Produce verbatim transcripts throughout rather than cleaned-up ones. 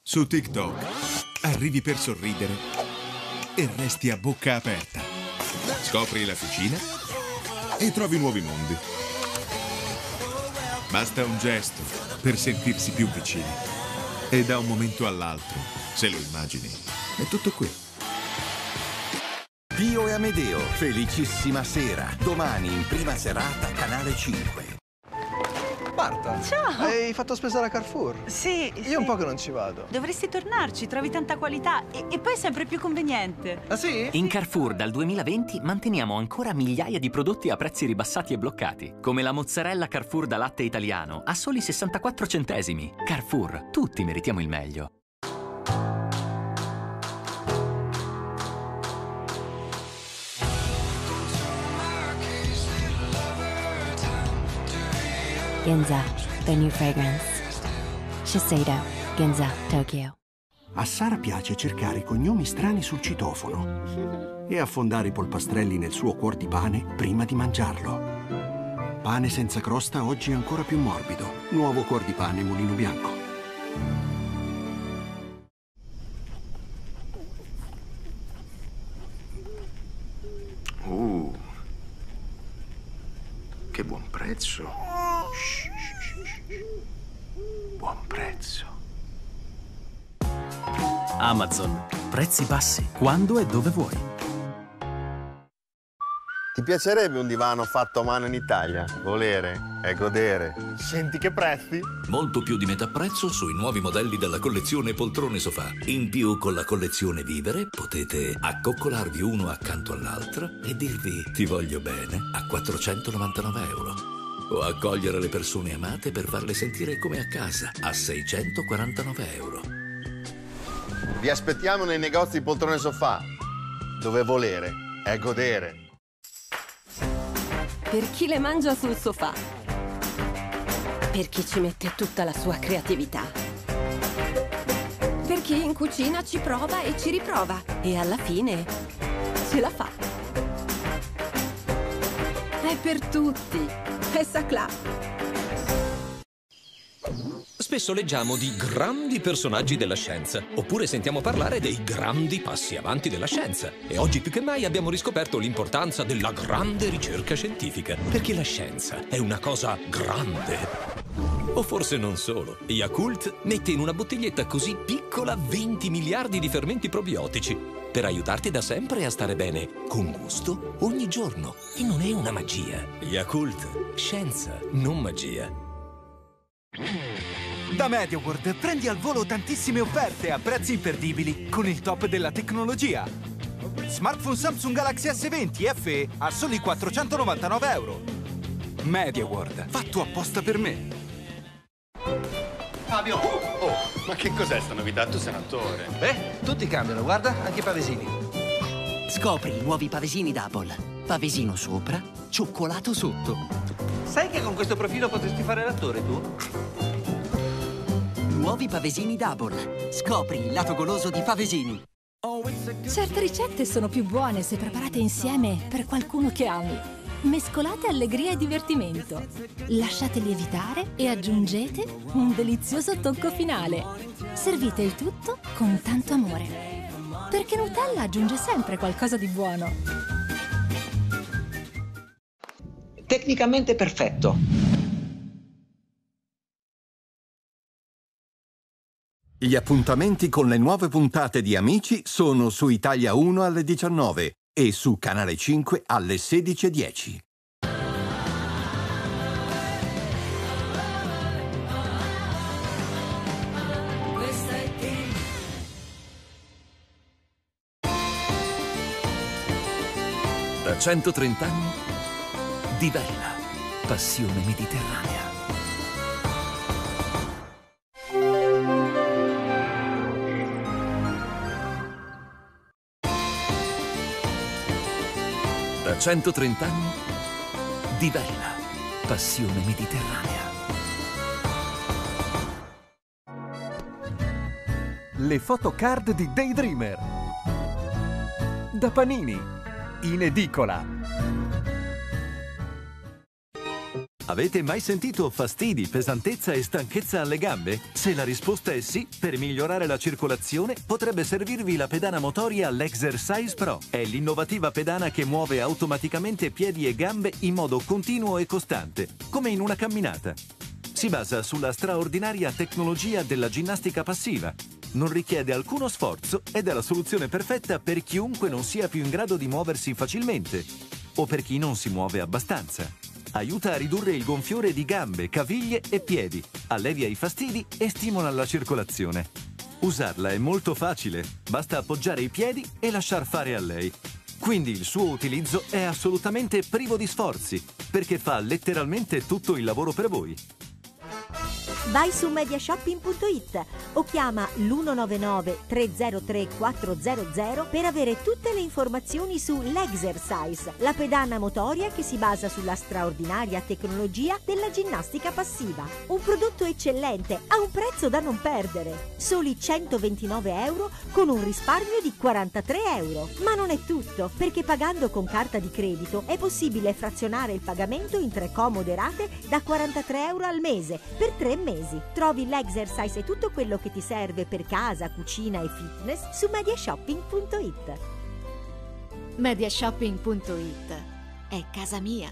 Su TikTok arrivi per sorridere e resti a bocca aperta. Scopri la cucina e trovi nuovi mondi. Basta un gesto per sentirsi più vicini. E da un momento all'altro, se lo immagini, è tutto qui. Pio e Amedeo, felicissima sera. Domani in prima serata, Canale cinque. Marta, ciao! Hai fatto spesa alla Carrefour? Sì, Io sì. un po' che non ci vado. Dovresti tornarci, trovi tanta qualità e, e poi è sempre più conveniente. Ah sì? In Carrefour dal duemilaventi manteniamo ancora migliaia di prodotti a prezzi ribassati e bloccati, come la mozzarella Carrefour da latte italiano a soli sessantaquattro centesimi. Carrefour, tutti meritiamo il meglio. Ginza, the new fragrance. Shiseido, Ginza, Tokyo. A Sara piace cercare cognomi strani sul citofono e affondare i polpastrelli nel suo cuor di pane prima di mangiarlo. Pane senza crosta oggi è ancora più morbido. Nuovo cuor di pane Mulino Bianco. Uh, che buon prezzo. Shh, shh, shh. Buon prezzo. Amazon. Prezzi bassi, quando e dove vuoi. Ti piacerebbe un divano fatto a mano in Italia? Volere è godere. Senti che prezzi? Molto più di metà prezzo sui nuovi modelli della collezione Poltrone Sofà. In più, con la collezione Vivere, potete accoccolarvi uno accanto all'altro e dirvi ti voglio bene a quattrocentonovantanove euro. O accogliere le persone amate per farle sentire come a casa a seicentoquarantanove euro. Vi aspettiamo nei negozi Poltrone Sofà, dove volere è godere. Per chi le mangia sul sofà. Per chi ci mette tutta la sua creatività. Per chi in cucina ci prova e ci riprova. E alla fine ce la fa. È per tutti. È Saclà. Spesso leggiamo di grandi personaggi della scienza, oppure sentiamo parlare dei grandi passi avanti della scienza. E oggi più che mai abbiamo riscoperto l'importanza della grande ricerca scientifica, perché la scienza è una cosa grande. O forse non solo. Yakult mette in una bottiglietta così piccola venti miliardi di fermenti probiotici per aiutarti da sempre a stare bene, con gusto, ogni giorno. E non è una magia. Yakult, scienza, non magia. Da MediaWorld prendi al volo tantissime offerte a prezzi imperdibili con il top della tecnologia. Smartphone Samsung Galaxy S venti F E a soli quattrocentonovantanove euro. MediaWorld, fatto apposta per me. Fabio! Oh, oh, ma che cos'è sta novità? Tu sei un attore. Beh, tutti cambiano, guarda, anche i pavesini. Scopri i nuovi pavesini Double. Pavesino sopra, cioccolato sotto. Sai che con questo profilo potresti fare l'attore tu? Nuovi pavesini Double. Scopri il lato goloso di Pavesini. Certe ricette sono più buone se preparate insieme per qualcuno che ami. Mescolate allegria e divertimento. Lasciate lievitare e aggiungete un delizioso tocco finale. Servite il tutto con tanto amore. Perché Nutella aggiunge sempre qualcosa di buono. Tecnicamente perfetto. Gli appuntamenti con le nuove puntate di Amici sono su Italia uno alle diciannove e su Canale cinque alle sedici e dieci. Da centotrenta anni di Vella, passione mediterranea. Da centotrenta anni di Vella, passione mediterranea. Le photocard di Daydreamer. Da Panini, in edicola. Avete mai sentito fastidi, pesantezza e stanchezza alle gambe? Se la risposta è sì, per migliorare la circolazione potrebbe servirvi la pedana motoria L'Exercise Pro. È l'innovativa pedana che muove automaticamente piedi e gambe in modo continuo e costante, come in una camminata. Si basa sulla straordinaria tecnologia della ginnastica passiva. Non richiede alcuno sforzo ed è la soluzione perfetta per chiunque non sia più in grado di muoversi facilmente o per chi non si muove abbastanza. Aiuta a ridurre il gonfiore di gambe, caviglie e piedi, allevia i fastidi e stimola la circolazione. Usarla è molto facile, basta appoggiare i piedi e lasciar fare a lei. Quindi il suo utilizzo è assolutamente privo di sforzi, perché fa letteralmente tutto il lavoro per voi. Vai su mediashopping punto it o chiama l'uno nove nove tre zero tre quattro zero zero per avere tutte le informazioni su L'Exercise, la pedana motoria che si basa sulla straordinaria tecnologia della ginnastica passiva. Un prodotto eccellente a un prezzo da non perdere. Soli centoventinove euro con un risparmio di quarantatré euro. Ma non è tutto, perché pagando con carta di credito è possibile frazionare il pagamento in tre comode rate da quarantatré euro al mese per tre mesi. Trovi L'Exercise e tutto quello che ti serve per casa, cucina e fitness su mediashopping punto it. mediashopping punto it è casa mia.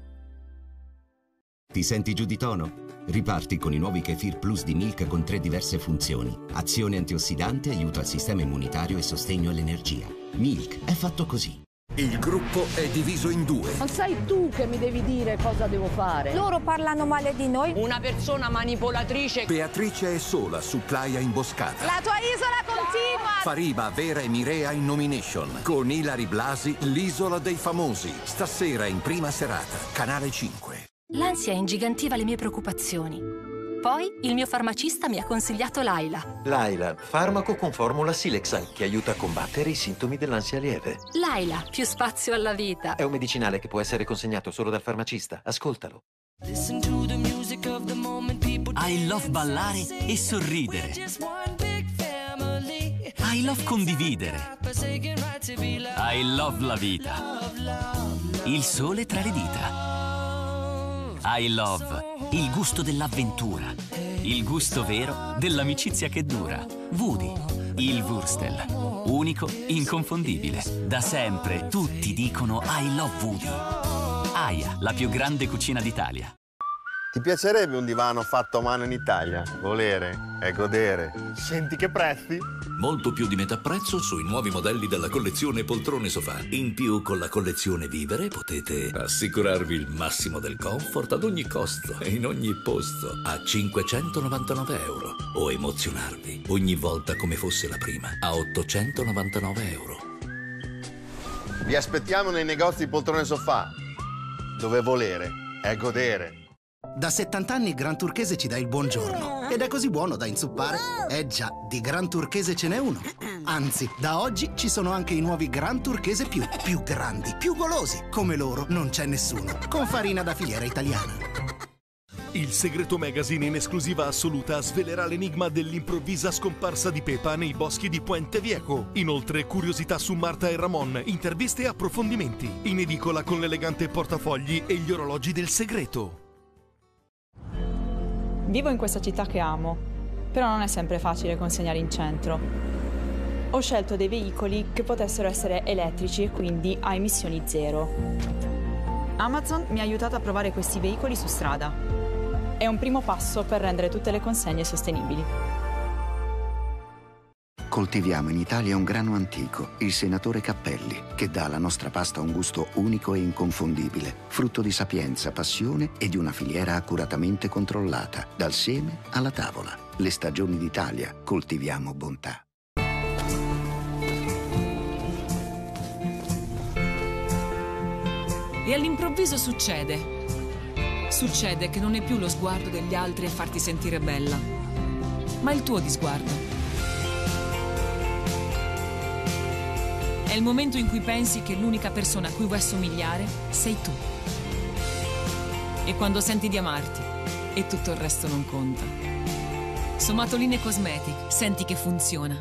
Ti senti giù di tono? Riparti con i nuovi Kefir Plus di Milk con tre diverse funzioni. Azione antiossidante, aiuto al sistema immunitario e sostegno all'energia. Milk è fatto così. Il gruppo è diviso in due. Non sei tu che mi devi dire cosa devo fare. Loro parlano male di noi. Una persona manipolatrice. Beatrice è sola su Playa Imboscata. La tua isola continua. Fariba, Vera e Mirea in nomination. Con Ilari Blasi, l'isola dei famosi. Stasera in prima serata, Canale cinque. L'ansia ingigantiva le mie preoccupazioni. Poi il mio farmacista mi ha consigliato Laila. Laila, farmaco con formula Silexal che aiuta a combattere i sintomi dell'ansia lieve. Laila, più spazio alla vita. È un medicinale che può essere consegnato solo dal farmacista. Ascoltalo. I love ballare e sorridere. I love condividere. I love la vita. Il sole tra le dita. I love il gusto dell'avventura, il gusto vero dell'amicizia che dura. Woody, il Wurstel, unico, inconfondibile. Da sempre tutti dicono I love Woody. Aia, la più grande cucina d'Italia. Ti piacerebbe un divano fatto a mano in Italia? Volere è godere. Senti che prezzi? Molto più di metà prezzo sui nuovi modelli della collezione Poltrone Sofà. In più, con la collezione Vivere potete assicurarvi il massimo del comfort ad ogni costo e in ogni posto a cinquecentonovantanove euro. O emozionarvi ogni volta come fosse la prima a ottocentonovantanove euro. Vi aspettiamo nei negozi Poltrone Sofà, dove volere è godere. Da settanta anni Gran Turchese ci dà il buongiorno ed è così buono da inzuppare. Eh già, di Gran Turchese ce n'è uno. Anzi, da oggi ci sono anche i nuovi Gran Turchese più, più grandi, più golosi. Come loro non c'è nessuno, con farina da filiera italiana. Il Segreto Magazine in esclusiva assoluta svelerà l'enigma dell'improvvisa scomparsa di Pepa nei boschi di Puente Viejo. Inoltre, curiosità su Marta e Ramon, interviste e approfondimenti. In edicola con l'elegante portafogli e gli orologi del segreto. Vivo in questa città che amo, però non è sempre facile consegnare in centro. Ho scelto dei veicoli che potessero essere elettrici e quindi a emissioni zero. Amazon mi ha aiutato a provare questi veicoli su strada. È un primo passo per rendere tutte le consegne sostenibili. Coltiviamo in Italia un grano antico, il senatore Cappelli, che dà alla nostra pasta un gusto unico e inconfondibile, frutto di sapienza, passione e di una filiera accuratamente controllata, dal seme alla tavola. Le stagioni d'Italia, coltiviamo bontà. E all'improvviso succede. Succede che non è più lo sguardo degli altri a farti sentire bella, ma il tuo di sguardo. È il momento in cui pensi che l'unica persona a cui vuoi assomigliare sei tu. E quando senti di amarti e tutto il resto non conta. Somatoline Cosmetic, senti che funziona.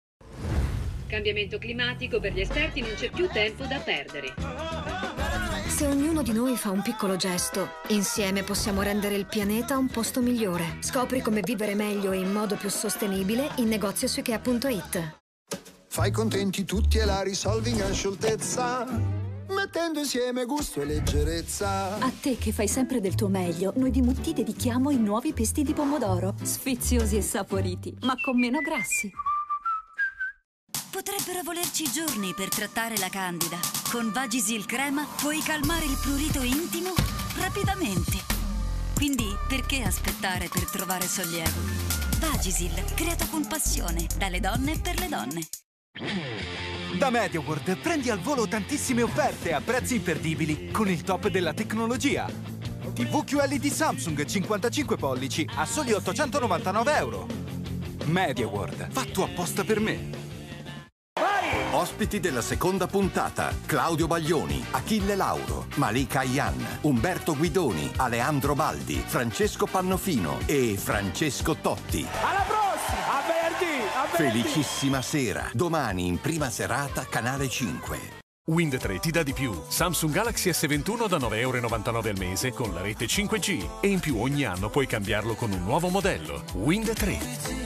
Cambiamento climatico, per gli esperti non c'è più tempo da perdere. Se ognuno di noi fa un piccolo gesto, insieme possiamo rendere il pianeta un posto migliore. Scopri come vivere meglio e in modo più sostenibile in negozio su Ikea punto it. Fai contenti tutti e la risolvi in gran scioltezza, mettendo insieme gusto e leggerezza. A te che fai sempre del tuo meglio, noi di Mutti dedichiamo i nuovi pesti di pomodoro. Sfiziosi e saporiti, ma con meno grassi. Potrebbero volerci giorni per trattare la candida. Con Vagisil Crema puoi calmare il prurito intimo rapidamente. Quindi perché aspettare per trovare sollievo? Vagisil, creato con passione dalle donne e per le donne. Da MediaWorld prendi al volo tantissime offerte a prezzi imperdibili con il top della tecnologia. T V Q L E D Samsung cinquantacinque pollici a soli ottocentonovantanove euro. MediaWorld, fatto apposta per me. Ospiti della seconda puntata: Claudio Baglioni, Achille Lauro, Malika Ayhan, Umberto Guidoni, Aleandro Baldi, Francesco Pannofino e Francesco Totti. Alla prossima! A venerdì! A venerdì! Felicissima sera, domani in prima serata, Canale cinque. Wind tre ti dà di più. Samsung Galaxy S ventuno da nove e novantanove euro al mese con la rete cinque G. E in più ogni anno puoi cambiarlo con un nuovo modello. Wind tre.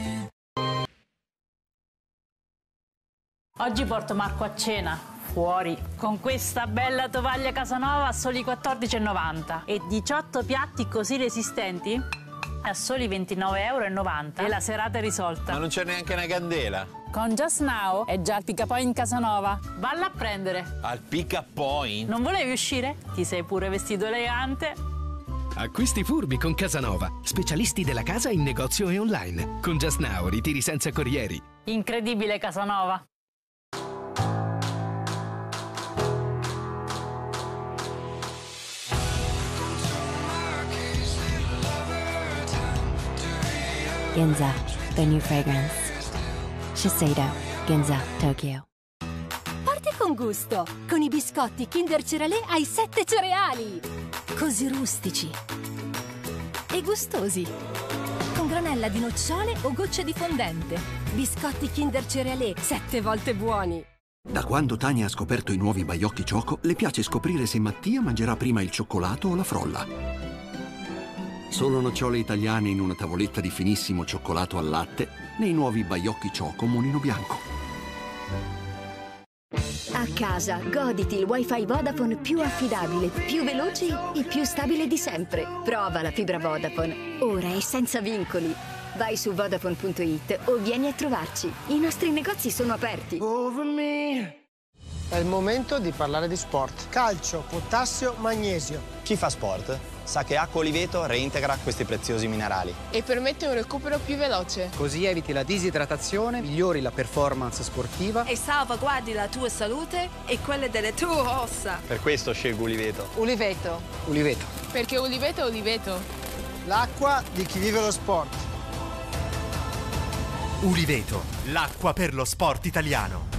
Oggi porto Marco a cena, fuori, con questa bella tovaglia Casanova a soli quattordici e novanta e diciotto piatti così resistenti a soli ventinove e novanta euro e la serata è risolta. Ma non c'è neanche una candela? Con Just Now è già al Pick Up Point Casanova. Valla a prendere. Al Pick Up Point? Non volevi uscire? Ti sei pure vestito elegante? Acquisti furbi con Casanova. Specialisti della casa in negozio e online. Con Just Now ritiri senza corrieri. Incredibile Casanova. Ginza, the new fragrance. Shiseido, Ginza, Tokyo. Parti con gusto, con i biscotti Kinder Cerealé ai sette cereali. Così rustici e gustosi. Con granella di nocciole o gocce di fondente. Biscotti Kinder Cerealé, sette volte buoni. Da quando Tania ha scoperto i nuovi Baiocchi Choco, le piace scoprire se Mattia mangerà prima il cioccolato o la frolla. Solo nocciole italiane in una tavoletta di finissimo cioccolato al latte nei nuovi Baiocchi Choco Mulino Bianco. A casa, goditi il wifi Vodafone più affidabile, più veloce e più stabile di sempre. Prova la fibra Vodafone, ora e senza vincoli. Vai su Vodafone punto it o vieni a trovarci. I nostri negozi sono aperti. È il momento di parlare di sport. Calcio, potassio, magnesio. Chi fa sport sa che acqua Oliveto reintegra questi preziosi minerali e permette un recupero più veloce. Così eviti la disidratazione, migliori la performance sportiva e salvaguardi la tua salute e quelle delle tue ossa. Per questo scelgo Oliveto. Oliveto. Oliveto. Perché Oliveto è Oliveto. L'acqua di chi vive lo sport. Uliveto, l'acqua per lo sport italiano.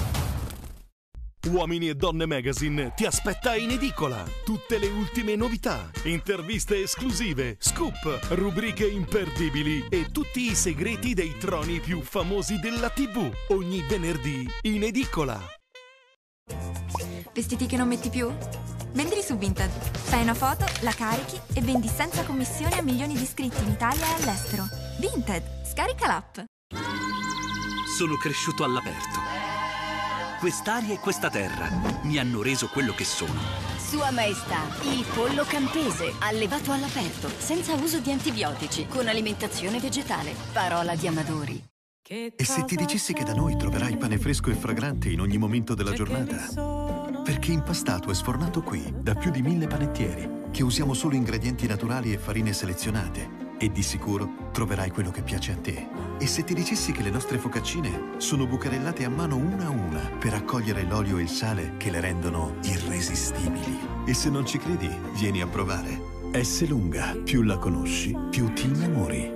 Uomini e Donne Magazine ti aspetta in edicola. Tutte le ultime novità, interviste esclusive, scoop, rubriche imperdibili e tutti i segreti dei troni più famosi della tivù. Ogni venerdì in edicola. Vestiti che non metti più? Vendili su Vinted. Fai una foto, la carichi e vendi senza commissione a milioni di iscritti in Italia e all'estero. Vinted, scarica l'app. Sono cresciuto all'aperto. Quest'aria e questa terra mi hanno reso quello che sono. Sua Maestà, il pollo campese, allevato all'aperto, senza uso di antibiotici, con alimentazione vegetale. Parola di Amadori. E se ti dicessi che da noi troverai pane fresco e fragrante in ogni momento della giornata? Perché impastato e sfornato qui da più di mille panettieri, che usiamo solo ingredienti naturali e farine selezionate. E di sicuro troverai quello che piace a te. E se ti dicessi che le nostre focaccine sono bucarellate a mano una a una per accogliere l'olio e il sale che le rendono irresistibili. E se non ci credi, vieni a provare. S Lunga, più la conosci, più ti innamori.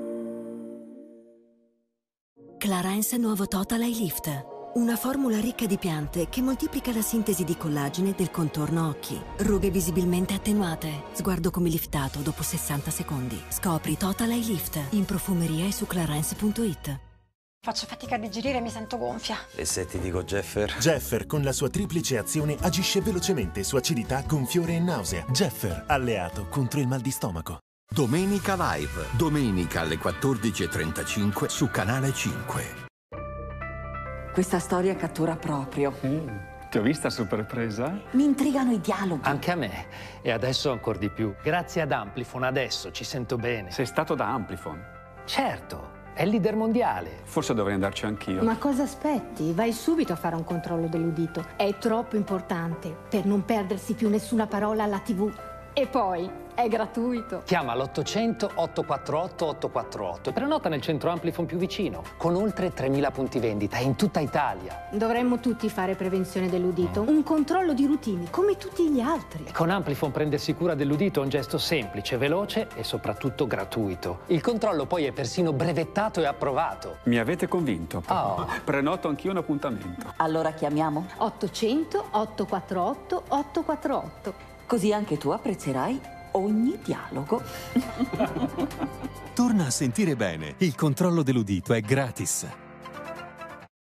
Clarins nuovo Total Eye Lift. Una formula ricca di piante che moltiplica la sintesi di collagene del contorno occhi. Rughe visibilmente attenuate. Sguardo come liftato dopo sessanta secondi. Scopri Total Eye Lift in profumeria e su clarins punto it. Faccio fatica a digerire e mi sento gonfia. E se ti dico Jeffer? Jeffer con la sua triplice azione agisce velocemente su acidità, gonfiore e nausea. Jeffer, alleato contro il mal di stomaco. Domenica Live. Domenica alle quattordici e trentacinque su Canale cinque. Questa storia cattura proprio. Mm, ti ho vista super presa? Mi intrigano i dialoghi. Anche a me. E adesso ancora di più. Grazie ad Amplifon adesso ci sento bene. Sei stato da Amplifon? Certo. È il leader mondiale. Forse dovrei andarci anch'io. Ma cosa aspetti? Vai subito a fare un controllo dell'udito. È troppo importante per non perdersi più nessuna parola alla tivù. E poi è gratuito. Chiama l'ottocento otto quattro otto otto quattro otto e prenota nel centro Amplifon più vicino, con oltre tremila punti vendita in tutta Italia. Dovremmo tutti fare prevenzione dell'udito. Un controllo di routine, come tutti gli altri. E con Amplifon prendersi cura dell'udito è un gesto semplice, veloce e soprattutto gratuito. Il controllo poi è persino brevettato e approvato. Mi avete convinto. Oh. Prenoto anch'io un appuntamento. Allora chiamiamo? ottocento otto quattro otto otto quattro otto. Così anche tu apprezzerai ogni dialogo. Torna a sentire bene. Il controllo dell'udito è gratis.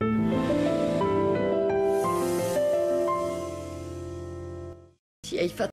Ci hai fatto